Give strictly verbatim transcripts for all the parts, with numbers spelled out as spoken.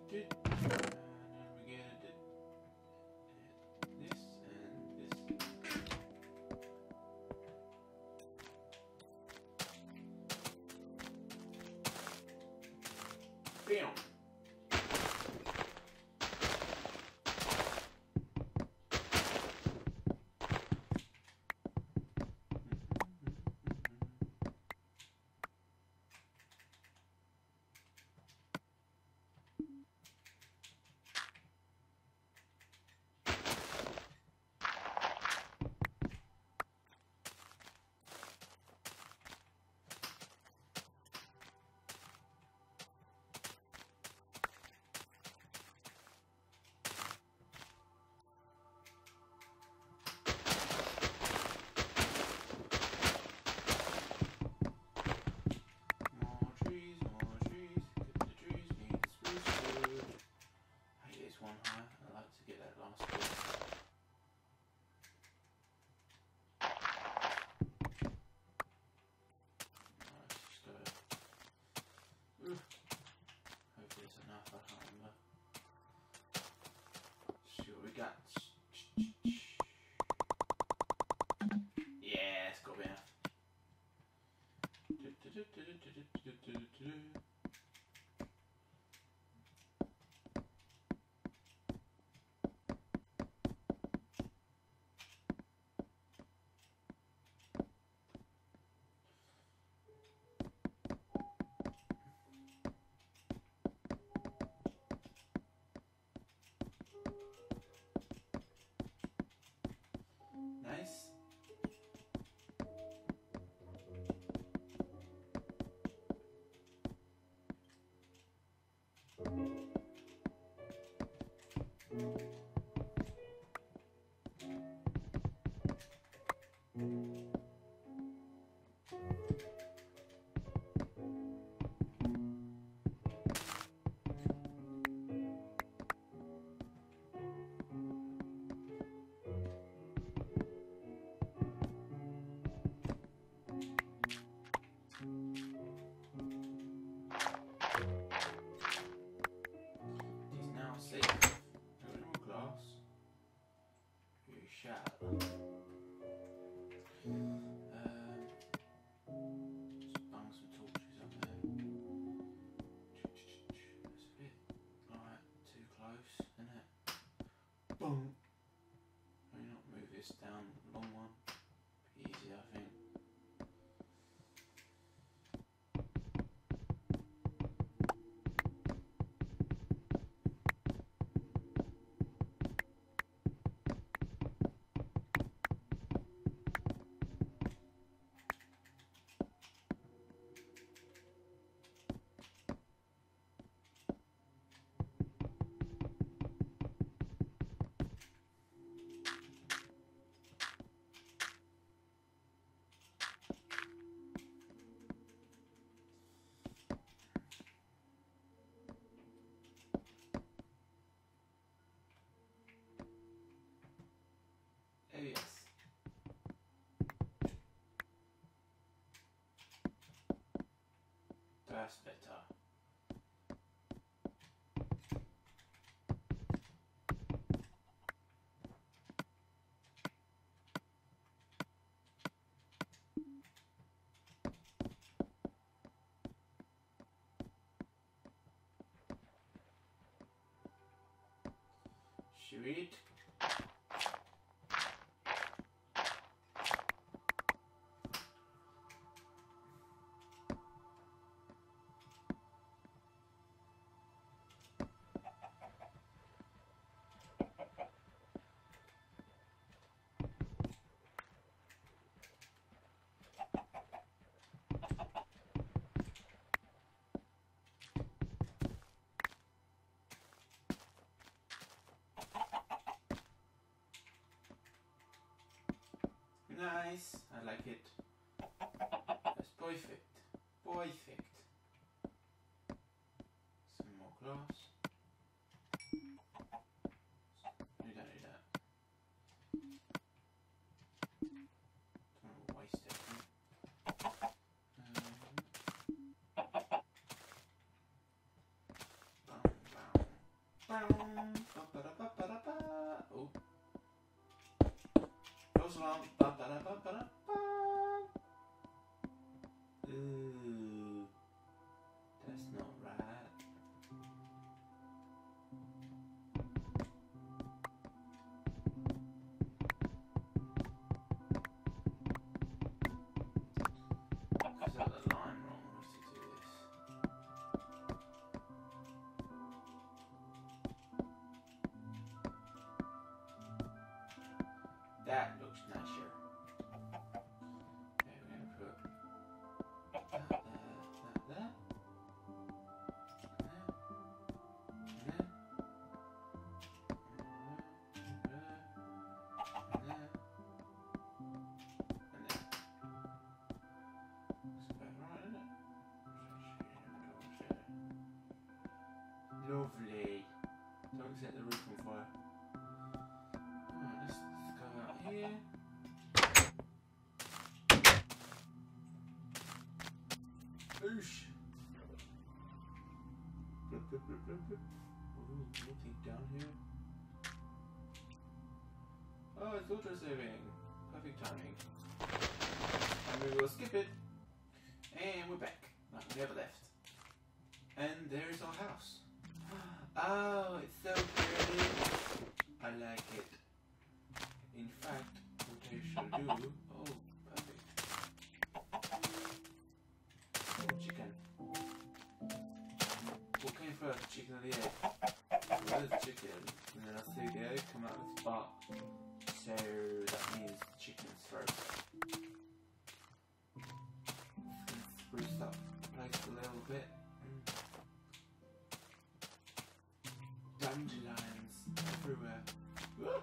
And then we get it, this and this. Bam! Got. Yeah, it's got to be enough. Nice. Boom. May not move this down the long one. Be easier, I think. Oh yes. That's better. Sweet. Nice, I like it. That's perfect. Perfect. Some more glass. You don't do that. Don't waste it. Um, bam, bam. Oh. False alarm. Ooh. That's not right. I've got the line wrong. What's to do this? That looks nicer. Okay, we're going to put that there, that there, there, there, there, there, and there. That's about right, isn't it? Lovely. Don't set the roof on fire. Alright, let's, let's go out here. Oosh! Blip, blip, blip, blip, blip. Ooh, nothing down here. Oh, it's auto saving. Perfect timing. And we will skip it. And we're back. Like we never left. And there's our house. Oh, it's so pretty. I like it. In fact, what I shall do. Oh, perfect. Oh, chicken. What came first, chicken or the egg? Well, it's chicken. And then I see the egg come out of its butt. So that means the chicken's first. Let's spruce up the place a little bit. Dandelions everywhere. Whoa.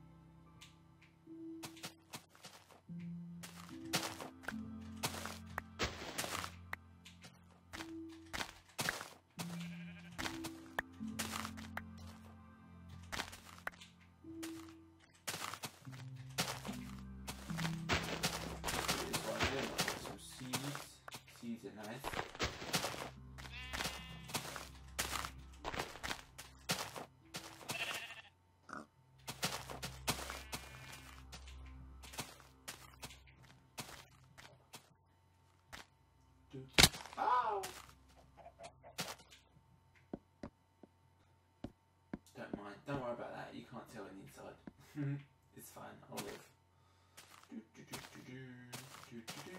Some seeds. Seeds are nice. Oh! Don't mind. Don't worry about that. You can't tell on the inside. It's fine. I'll live. Do, do, do, do, do, do, do, do.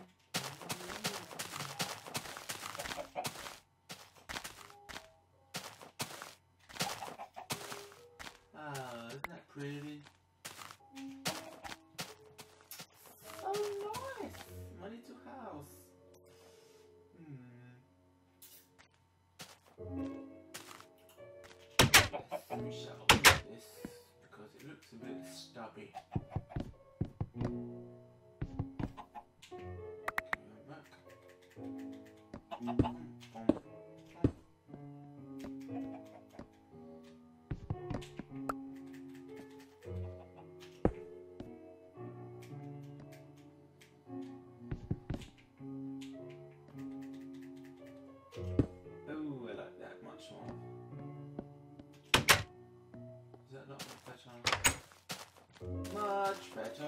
Ah, isn't that pretty? So nice! My little house. Yes, we shall do this because it looks a bit stubby. Come back. Oh, I like that much more. Is that not much better? Much better.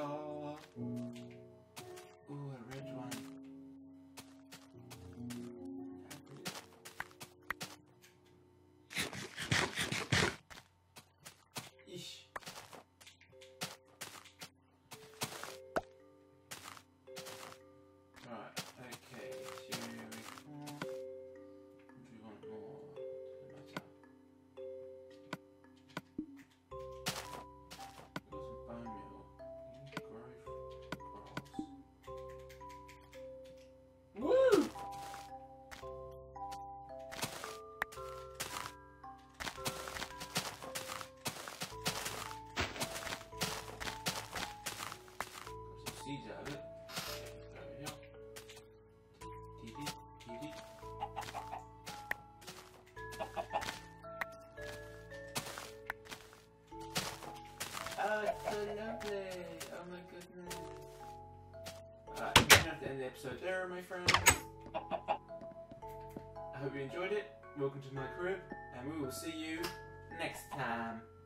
Ooh, a red one. Ish. Right, okay, here we go. Do we want more? Doesn't matter. Got some bone meal. Growth grass. Woo! Got some seeds out of it. Over here. Dee dee, dee dee. Oh, it's so lovely. Oh my goodness. Alright, I'm going to have to end the episode there, my friends. I hope you enjoyed it. Welcome to my crib, and we will see you next time.